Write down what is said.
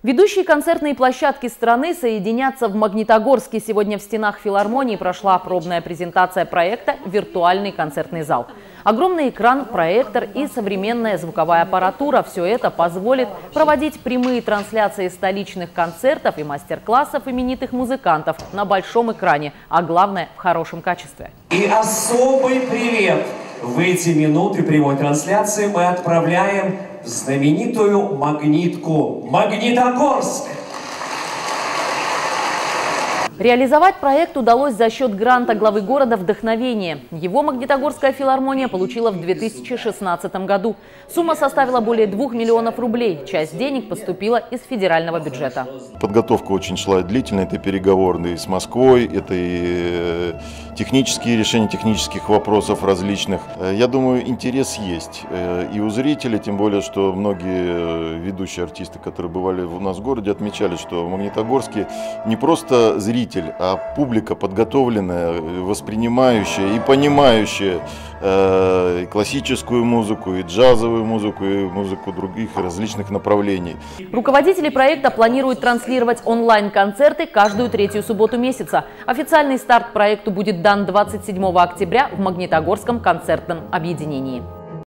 Ведущие концертные площадки страны соединятся в Магнитогорске. Сегодня в стенах филармонии прошла пробная презентация проекта «Виртуальный концертный зал». Огромный экран, проектор и современная звуковая аппаратура – все это позволит проводить прямые трансляции столичных концертов и мастер-классов именитых музыкантов на большом экране, а главное – в хорошем качестве. И особый привет! В эти минуты прямой трансляции мы отправляем в знаменитую магнитку Магнитогорск. Реализовать проект удалось за счет гранта главы города «Вдохновение». Его Магнитогорская филармония получила в 2016 году. Сумма составила более 2 миллионов рублей. Часть денег поступила из федерального бюджета. Подготовка очень шла длительно. Это переговоры с Москвой, это и технические решения технических вопросов различных. Я думаю, интерес есть и у зрителей, тем более, что многие ведущие артисты, которые бывали у нас в городе, отмечали, что в Магнитогорске не просто зритель, а публика подготовленная, воспринимающая и понимающая и классическую музыку, и джазовую музыку, и музыку других различных направлений. Руководители проекта планируют транслировать онлайн-концерты каждую третью субботу месяца. Официальный старт проекту будет дан 27 октября в Магнитогорском концертном объединении.